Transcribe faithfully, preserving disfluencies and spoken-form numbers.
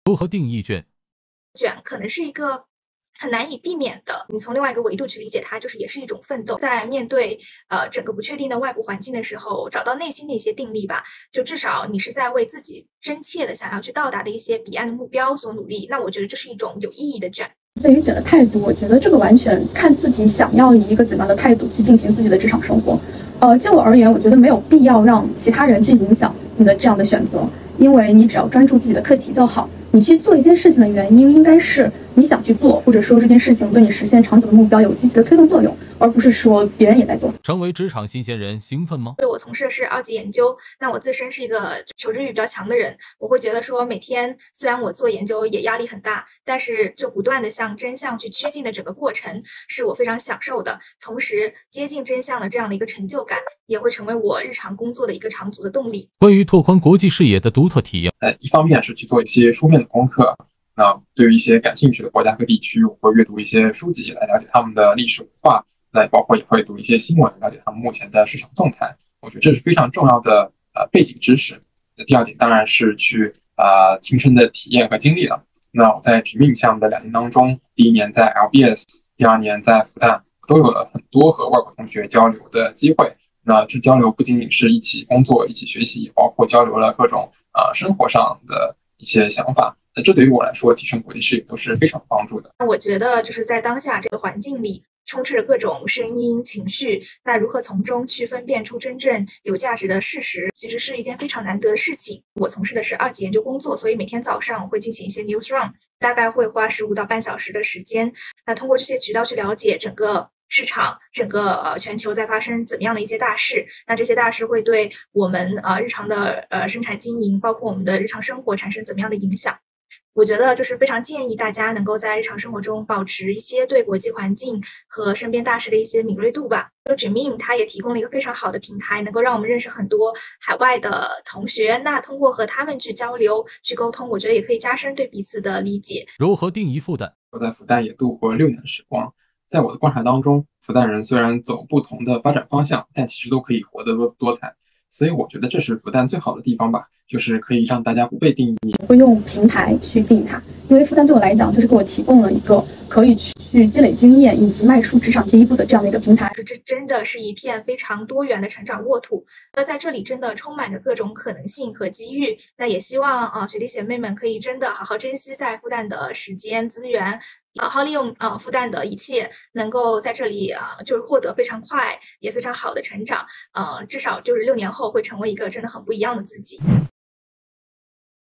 如何定义卷？ 卷可能是一个很难以避免的，你从另外一个维度去理解它，就是也是一种奋斗。在面对呃整个不确定的外部环境的时候，找到内心的一些定力吧，就至少你是在为自己真切的想要去到达的一些彼岸的目标所努力。那我觉得这是一种有意义的卷。 对于卷的态度，我觉得这个完全看自己想要以一个怎么样的态度去进行自己的职场生活。呃，就我而言，我觉得没有必要让其他人去影响你的这样的选择，因为你只要专注自己的课题就好。你去做一件事情的原因，应该是你想去做，或者说这件事情对你实现长久的目标有积极的推动作用，而不是说别人也在做。 成为职场新鲜人兴奋吗？ 对，我从事的是二级研究，那我自身是一个求知欲比较强的人，我会觉得说每天虽然我做研究也压力很大，但是就不断的向真相去趋近的整个过程是我非常享受的，同时接近真相的这样的一个成就感也会成为我日常工作的一个长足的动力。 关于拓宽国际视野的独特体验， 呃，一方面是去做一些书面的功课，那对于一些感兴趣的国家和地区，我会阅读一些书籍来了解他们的历史文化，那包括也会读一些新闻，了解他们目前的市场动态。我觉得这是非常重要的呃背景知识。那第二点当然是去呃亲身的体验和经历了。那我在 Dreaming 项目的两年当中，第一年在 L B S， 第二年在复旦，都有了很多和外国同学交流的机会。那这交流不仅仅是一起工作、一起学习，包括交流了各种呃生活上的一些想法。那这对于我来说，提升国际视野都是非常有帮助的。 我觉得就是在当下这个环境里，充斥着各种声音、情绪，那如何从中去分辨出真正有价值的事实，其实是一件非常难得的事情。我从事的是二级研究工作，所以每天早上我会进行一些 news run， 大概会花十五到半小时的时间。那通过这些渠道去了解整个市场，整个呃全球在发生怎么样的一些大事，那这些大事会对我们呃日常的呃生产经营，包括我们的日常生活产生怎么样的影响。我觉得就是非常建议大家能够在日常生活中保持一些对国际环境和身边大事的一些敏锐度吧。就 Dreaming 它也提供了一个非常好的平台，能够让我们认识很多海外的同学，那通过和他们去交流、去沟通，我觉得也可以加深对彼此的理解。 如何定义复旦？ 我在复旦也度过六年的时光，在我的观察当中，复旦人虽然走不同的发展方向，但其实都可以活得多姿多彩。所以我觉得这是复旦最好的地方吧，就是可以让大家不被定义。 我会用平台去定义它，因为复旦对我来讲，就是给我提供了一个可以去积累经验以及迈出职场第一步的这样的一个平台。 这真的是一片非常多元的成长沃土，那在这里真的充满着各种可能性和机遇。那也希望啊、呃、学弟学妹们可以真的好好珍惜在复旦的时间资源。好好利用呃复旦的一切，能够在这里啊、呃、就是获得非常快也非常好的成长，呃至少就是六年后会成为一个真的很不一样的自己。